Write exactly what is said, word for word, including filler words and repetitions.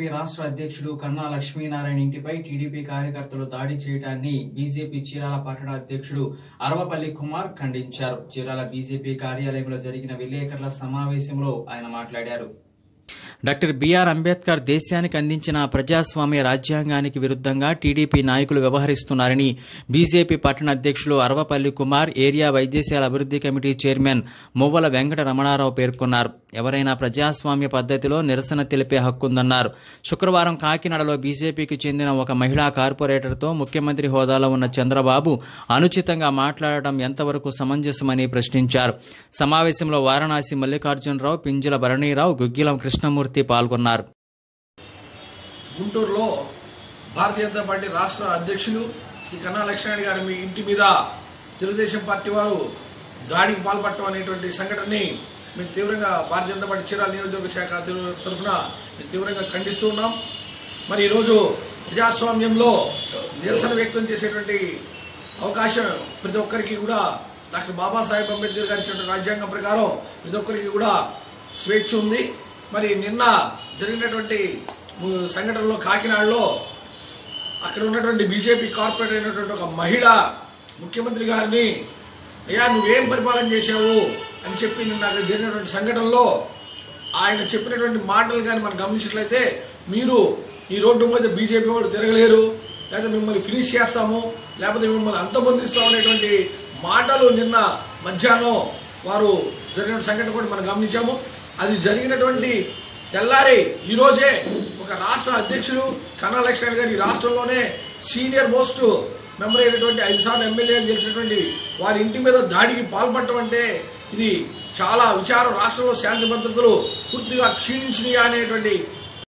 BJP రాష్ట్ర అధ్యక్షుడు కన్నా లక్ష్మీనారాయణ ఇంటిపై టీడీపీ కార్యకర్తలు దాడి చేయడాన్ని బీజేపీ చీరాల పట్టణ అధ్యక్షుడు అరవపల్లి కుమార్ ఖండించారు. చీరాల బీజేపీ కార్యాలయంలో జరిగిన విలేకరుల సమావేశంలో ఆయన మాట్లాడారు. డాక్టర్ బిఆర్ అంబేద్కర్ దేశానికి అందించిన ప్రజాస్వామ్య రాజ్యాంగానికి విరుద్ధంగా టీడీపీ నాయకులు వ్యవహరిస్తున్నారని బీజేపీ పట్టణ అధ్యక్షులు అరవపల్లి కుమార్, ఏరియా వైద్యశాల అభివృద్ధి కమిటీ చైర్మన్ మువ్వల వెంకట రమణారావు పేర్కొన్నారు. ఎవరైనా ప్రజాస్వామ్య పద్ధతిలో నిరసన తెలిపే హక్కుందన్నారు. శుక్రవారం కాకినాడలో బీజేపీకి చెందిన ఒక మహిళా కార్పొరేటర్తో ముఖ్యమంత్రి హోదాలో ఉన్న చంద్రబాబు అనుచితంగా మాట్లాడటం ఎంతవరకు సమంజసమని ప్రశ్నించారు. సమావేశంలో వారణాసి మల్లికార్జునరావు, పింజల భరణీరావు, గుగ్గిలం కృష్ణమూర్తి పాల్గొన్నారు. గుంటూరులో భారతీయ జనతా పార్టీ రాష్ట్ర అధ్యక్షులు శ్రీ కన్నా లక్ష్మీనారాయణ గారి మీ ఇంటి మీద తెలుగుదేశం పార్టీ వారు దాడికి పాల్పడటం అనేటువంటి సంఘటనని మేము తీవ్రంగా భారతీయ జనతా పార్టీ చీరాల నియోజకవర్గ శాఖ తరఫున మేము తీవ్రంగా ఖండిస్తూ ఉన్నాం. మరి ఈరోజు ప్రజాస్వామ్యంలో నిరసన వ్యక్తం చేసేటువంటి అవకాశం ప్రతి ఒక్కరికి కూడా డాక్టర్ బాబాసాహెబ్ అంబేద్కర్ గారు ఇచ్చినటువంటి రాజ్యాంగం ప్రకారం ప్రతి ఒక్కరికి కూడా స్వేచ్ఛ ఉంది. మరి నిన్న జరిగినటువంటి సంఘటనలో కాకినాడలో అక్కడ ఉన్నటువంటి బీజేపీ కార్పొరేటర్ అయినటువంటి ఒక మహిళ ముఖ్యమంత్రి గారిని అయ్యా నువ్వేం పరిపాలన చేశావు అని చెప్పి నిన్న అక్కడ జరిగినటువంటి సంఘటనలో ఆయన చెప్పినటువంటి మాటలు కానీ మనం గమనించినట్లయితే మీరు ఈ రోడ్డు మీద బీజేపీ వాడు తిరగలేరు, లేకపోతే మిమ్మల్ని ఫినిష్ చేస్తాము, లేకపోతే మిమ్మల్ని అంతమొందిస్తాము అనేటువంటి మాటలు నిన్న మధ్యాహ్నం వారు జరిగిన సంఘటన కూడా మనం గమనించాము. అది జరిగినటువంటి తెల్లారి ఈరోజే ఒక రాష్ట్ర అధ్యక్షుడు కన్నా లక్ష్మీనారాయణ గారు ఈ రాష్ట్రంలోనే సీనియర్ మోస్ట్ మెంబర్ అయినటువంటి ఐదు సార్లు ఎమ్మెల్యేలు గెలిచినటువంటి వారి ఇంటి మీద దాడికి పాల్పడటం అంటే ఇది చాలా విచారం. రాష్ట్రంలో శాంతి భద్రతలు పూర్తిగా క్షీణించినాయి అనేటువంటి